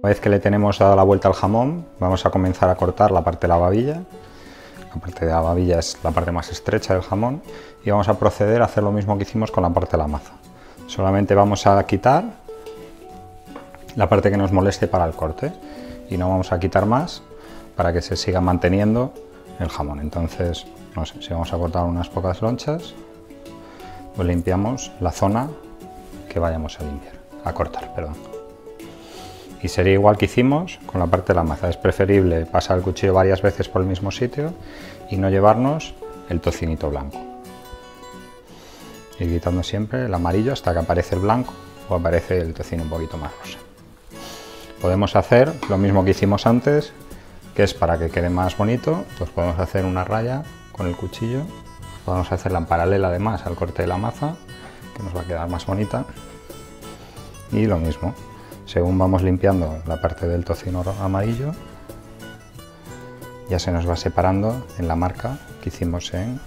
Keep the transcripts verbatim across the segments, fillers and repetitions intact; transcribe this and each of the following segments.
Una vez que le tenemos dado la vuelta al jamón, vamos a comenzar a cortar la parte de la babilla. La parte de la babilla es la parte más estrecha del jamón y vamos a proceder a hacer lo mismo que hicimos con la parte de la maza. Solamente vamos a quitar la parte que nos moleste para el corte y no vamos a quitar más para que se siga manteniendo el jamón. Entonces, no sé, si vamos a cortar unas pocas lonchas, pues limpiamos la zona que vayamos a limpiar, a cortar, perdón. Y sería igual que hicimos con la parte de la maza. Es preferible pasar el cuchillo varias veces por el mismo sitio y no llevarnos el tocinito blanco. Ir quitando siempre el amarillo hasta que aparece el blanco o aparece el tocino un poquito más rosa. Podemos hacer lo mismo que hicimos antes, que es para que quede más bonito, pues podemos hacer una raya con el cuchillo. Podemos hacerla en paralela además al corte de la maza, que nos va a quedar más bonita. Y lo mismo, según vamos limpiando la parte del tocino amarillo, ya se nos va separando en la marca que hicimos en,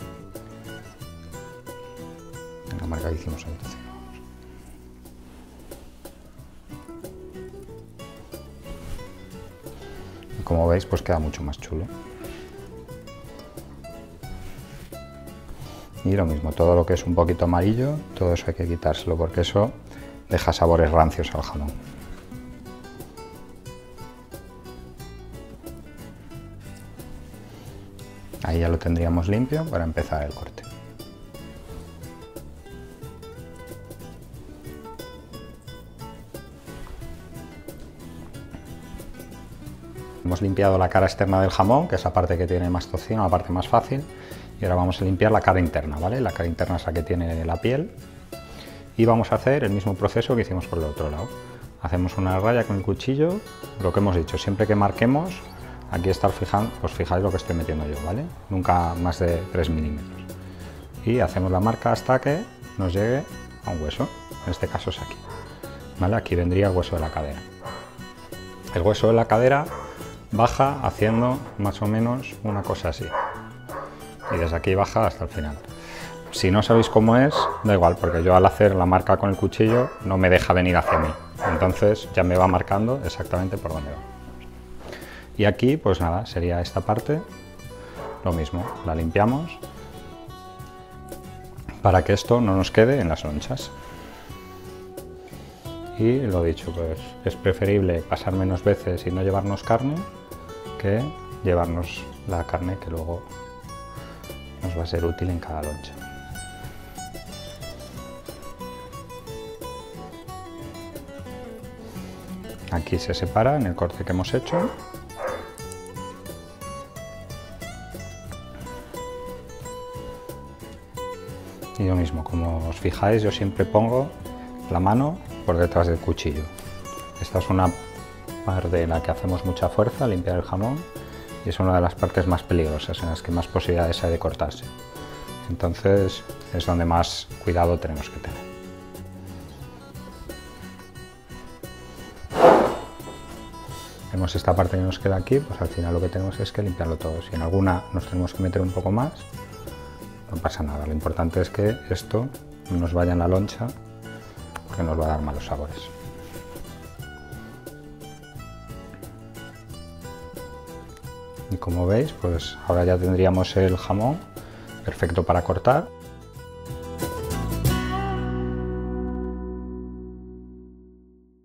en la marca que hicimos en el tocino. Y como veis, pues queda mucho más chulo. Y lo mismo, todo lo que es un poquito amarillo, todo eso hay que quitárselo porque eso deja sabores rancios al jamón. Ahí ya lo tendríamos limpio para empezar el corte. Hemos limpiado la cara externa del jamón, que es la parte que tiene más tocino, la parte más fácil, y ahora vamos a limpiar la cara interna, ¿vale? La cara interna es la que tiene la piel. Y vamos a hacer el mismo proceso que hicimos por el otro lado. Hacemos una raya con el cuchillo, lo que hemos dicho, siempre que marquemos, aquí estar fijando, pues fijáis lo que estoy metiendo yo, ¿vale? Nunca más de tres milímetros. Y hacemos la marca hasta que nos llegue a un hueso, en este caso es aquí, ¿vale? Aquí vendría el hueso de la cadera. El hueso de la cadera baja haciendo más o menos una cosa así. Y desde aquí baja hasta el final. Si no sabéis cómo es, da igual, porque yo al hacer la marca con el cuchillo no me deja venir hacia mí. Entonces ya me va marcando exactamente por dónde va. Y aquí, pues nada, sería esta parte, lo mismo, la limpiamos para que esto no nos quede en las lonchas. Y lo dicho, pues es preferible pasar menos veces y no llevarnos carne que llevarnos la carne que luego nos va a ser útil en cada loncha. Aquí se separa en el corte que hemos hecho. Y lo mismo, como os fijáis, yo siempre pongo la mano por detrás del cuchillo. Esta es una parte en la que hacemos mucha fuerza, limpiar el jamón, y es una de las partes más peligrosas, en las que más posibilidades hay de cortarse. Entonces es donde más cuidado tenemos que tener. Vemos esta parte que nos queda aquí, pues al final lo que tenemos es que limpiarlo todo. Si en alguna nos tenemos que meter un poco más, no pasa nada. Lo importante es que esto no nos vaya en la loncha, porque nos va a dar malos sabores. Y como veis, pues ahora ya tendríamos el jamón perfecto para cortar.